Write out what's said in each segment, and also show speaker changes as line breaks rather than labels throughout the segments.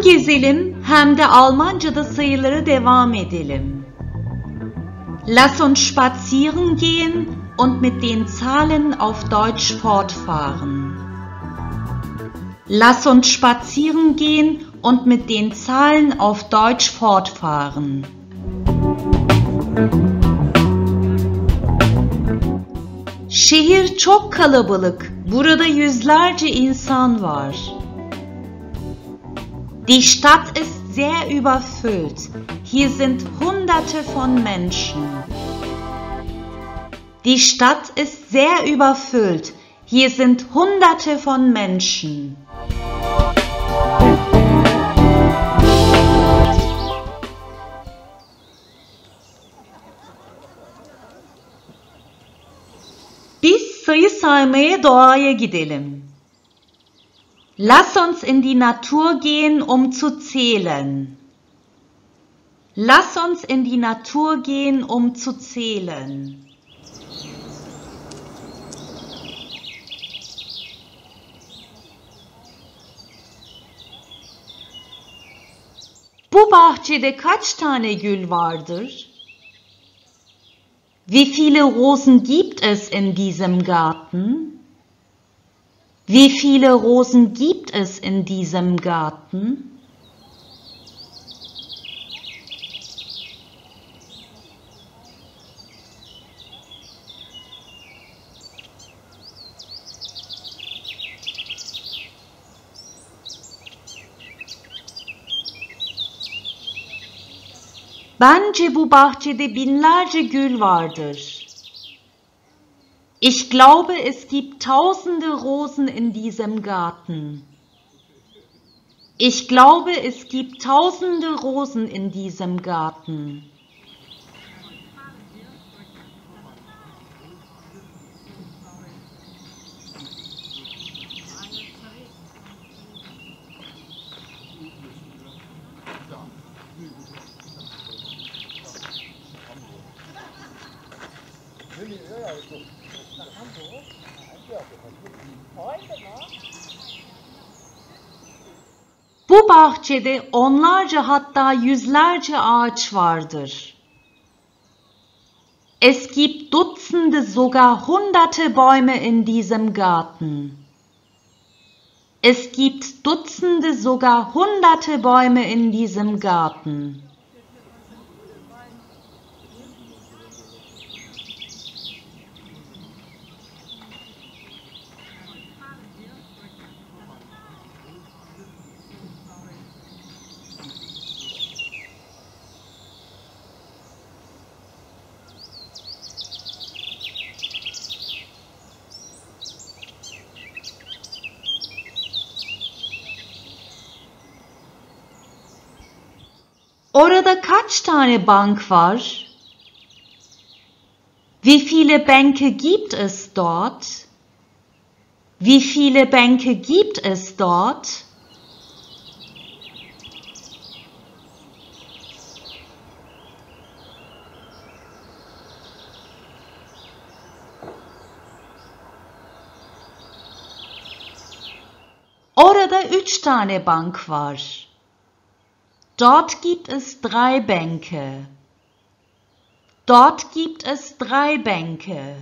gezelim hem de Almanca'da sayıları devam edelim. Lass uns spazieren gehen und mit den Zahlen auf Deutsch fortfahren. Lass uns spazieren gehen und mit den Zahlen auf Deutsch fortfahren. Şehir çok kalabalık. Burada yüzlerce insan var. Die Stadt ist sehr überfüllt. Hier sind Hunderte von Menschen. Die Stadt ist sehr überfüllt. Hier sind Hunderte von Menschen. Biz sayı saymaya doğaya gidelim. Lass uns in die Natur gehen, um zu zählen. Lass uns in die Natur gehen, um zu zählen. Bu bahçede kaç tane gül vardır? Wie viele Rosen gibt es in diesem Garten? Wie viele Rosen gibt es in diesem Garten? Bence bu bahçede binlerce gül vardır. Ich glaube, es gibt tausende Rosen in diesem Garten. Ich glaube, es gibt tausende Rosen in diesem Garten. Bu bahçede onlarca hatta yüzlerce ağaç vardır. Es gibt Dutzende, sogar hunderte Bäume in diesem Garten. Es gibt Dutzende, sogar hunderte Bäume in diesem Garten. Orada kaç tane bank var? Wie viele Bänke gibt es dort? Wie viele Bänke gibt es dort? Orada 3 tane bank var. Dort gibt es 3 Bänke. Dort gibt es 3 Bänke.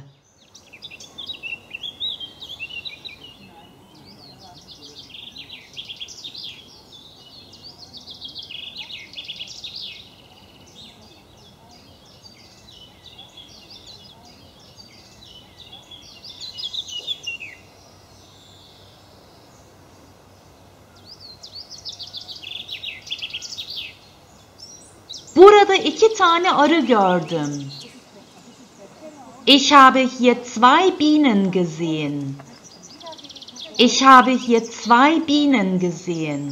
Burada 2 tane arı gördüm. Ich habe hier 2 Bienen gesehen. Ich habe hier 2 Bienen gesehen.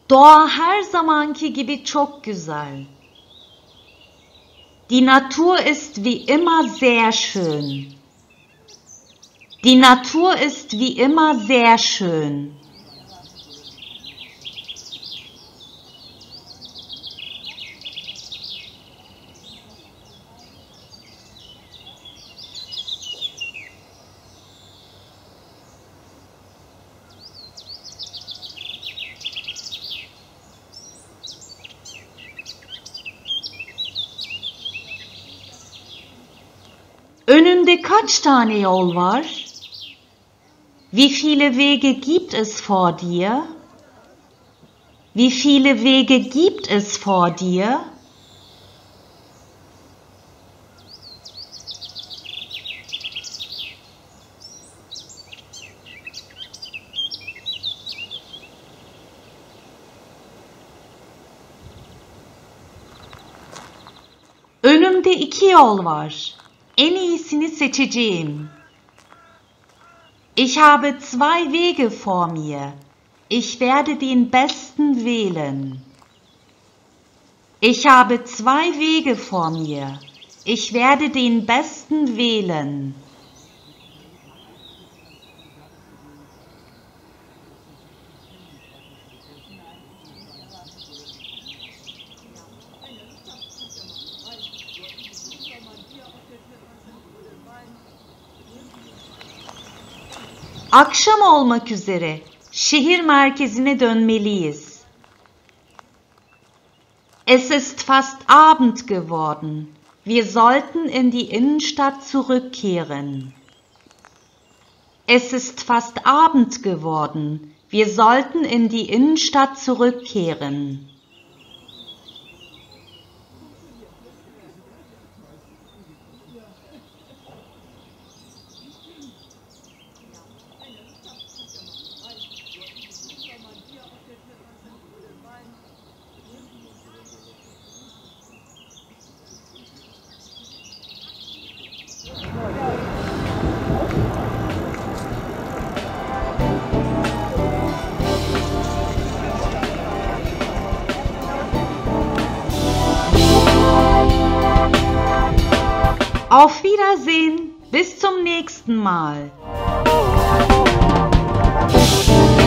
Doğa her zamanki gibi çok güzel. Die Natur ist wie immer sehr schön. Die Natur ist wie immer sehr schön. Önünde kaç tane yol var? Wie viele Wege gibt es vor dir? Wie viele Wege gibt es vor dir? Önümde 2 yol var. En iyisini seçeceğim. Ich habe 2 Wege vor mir. Ich werde den besten wählen. Ich habe 2 Wege vor mir. Ich werde den besten wählen. Akşam olmak üzere. Şehir merkezine dönmeliyiz. Es ist fast Abend geworden. Wir sollten in die Innenstadt zurückkehren. Es ist fast Abend geworden. Wir sollten in die Innenstadt zurückkehren. Auf Wiedersehen, bis zum nächsten Mal.